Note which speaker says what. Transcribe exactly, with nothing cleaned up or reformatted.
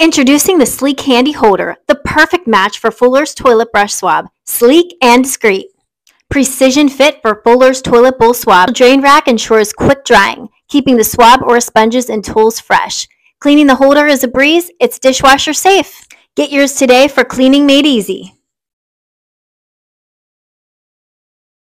Speaker 1: Introducing the sleek handy holder, the perfect match for Fuller's toilet brush swab. Sleek and discreet. Precision fit for Fuller's toilet bowl swab. Drain rack ensures quick drying, keeping the swab or sponges and tools fresh. Cleaning the holder is a breeze, it's dishwasher safe. Get yours today for cleaning made easy.